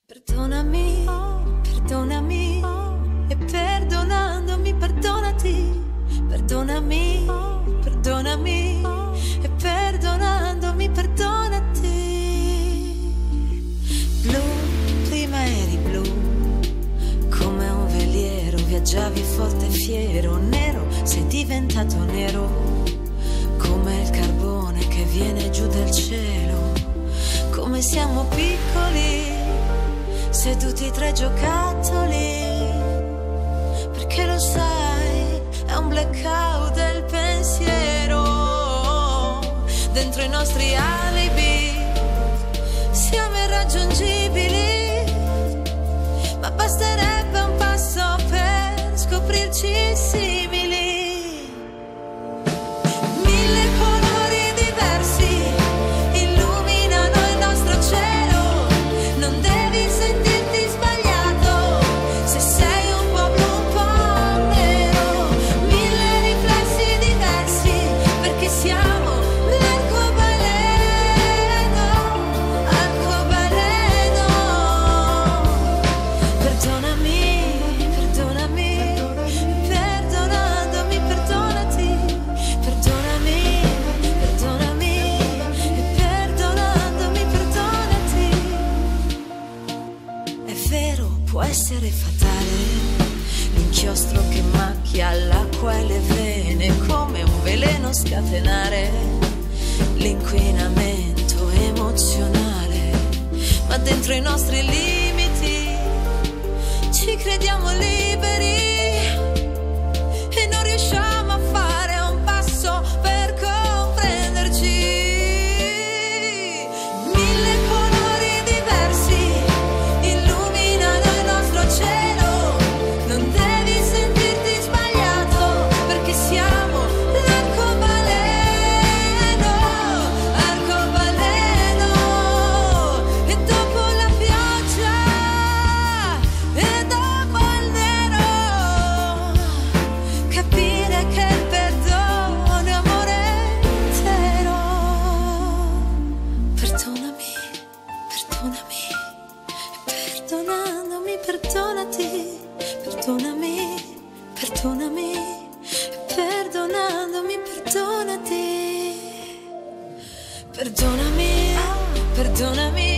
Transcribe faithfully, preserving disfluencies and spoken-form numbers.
Perdonami, perdonami, e perdonandomi perdonati. Perdonami, perdonami, e perdonandomi perdonati. Blu, prima eri blu, come un veliero, viaggiavi forte e fiero. Nero, sei diventato nero, come il carbone che viene giù dal cielo. Come siamo piccoli, seduti tra i giocattoli, perché lo sai, è un blackout del pensiero. Dentro i nostri alibi siamo irraggiungibili, ma basterebbe un passo per scoprirci simili. Può essere fatale l'inchiostro che macchia l'acqua e le vene, come un veleno scatenare l'inquinamento emozionale. Ma dentro i nostri limiti ci crediamo liberi e non riusciamo a fare un passo per comprenderci. Perdonandomi, perdonati, perdonami, perdonami, perdonandomi, perdonati. Perdonami, perdonami.